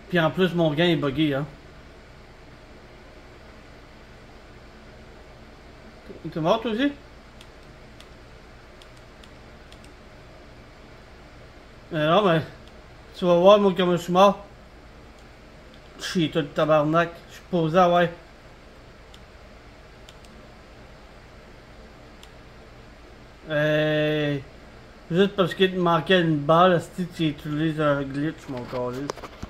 Puis en plus, mon gain est buggé, hein. T'es mort, toi aussi? Non, mais... Tu vas voir, moi, comme je suis mort. Chie, tout le tabarnak. Je suis posé, ouais. Juste parce qu'il te manquait une balle, si tu utilises un glitch, mon calice.